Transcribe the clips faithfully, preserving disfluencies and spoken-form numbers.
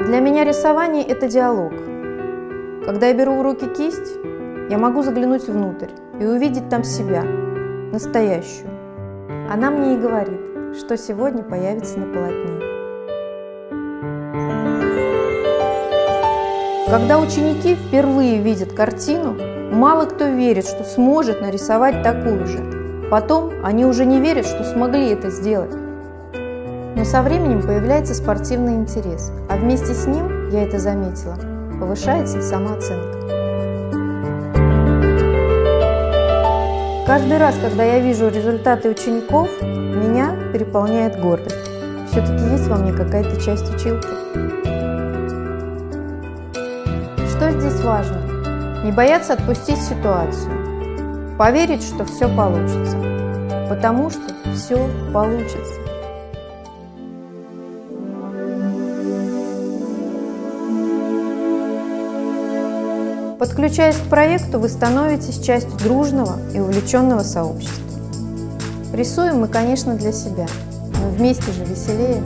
Для меня рисование – это диалог. Когда я беру в руки кисть, я могу заглянуть внутрь и увидеть там себя, настоящую. Она мне и говорит, что сегодня появится на полотне. Когда ученики впервые видят картину, мало кто верит, что сможет нарисовать такую же. Потом они уже не верят, что смогли это сделать. Но со временем появляется спортивный интерес, а вместе с ним, я это заметила, повышается и самооценка. Каждый раз, когда я вижу результаты учеников, меня переполняет гордость. Все-таки есть во мне какая-то часть училки. Что здесь важно? Не бояться отпустить ситуацию, поверить, что все получится, потому что все получится. Подключаясь к проекту, вы становитесь частью дружного и увлеченного сообщества. Рисуем мы, конечно, для себя, но вместе же веселее.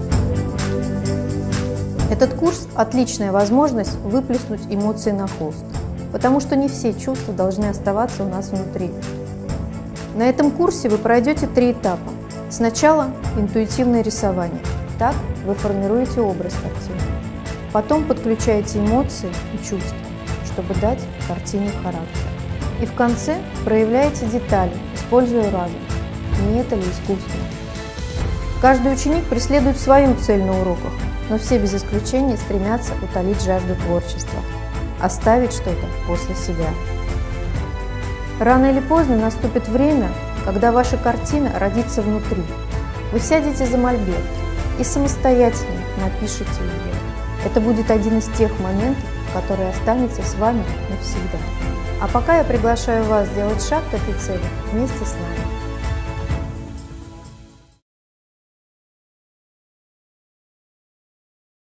Этот курс – отличная возможность выплеснуть эмоции на холст, потому что не все чувства должны оставаться у нас внутри. На этом курсе вы пройдете три этапа. Сначала интуитивное рисование. Так вы формируете образ картины. Потом подключаете эмоции и чувства, чтобы дать картине характер. И в конце проявляете детали, используя разум. Не это ли искусство? Каждый ученик преследует свою цель на уроках, но все без исключения стремятся утолить жажду творчества, оставить что-то после себя. Рано или поздно наступит время, когда ваша картина родится внутри. Вы сядете за мольберт и самостоятельно напишите ее. Это будет один из тех моментов, который останется с вами навсегда. А пока я приглашаю вас сделать шаг к этой цели вместе с нами.